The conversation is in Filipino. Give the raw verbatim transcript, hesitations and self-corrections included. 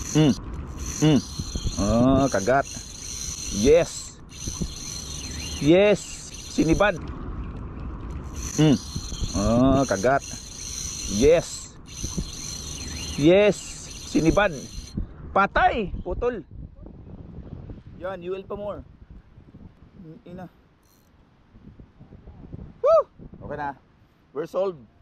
Mm. Mm. Oh, kagat. Yes. Yes. Sinibad. Mm. Oh, kagat. Yes. Yes. Sinibad. Patay. Putol. Yan, U L pa more. Ina. Woo! Okay na. We're solved.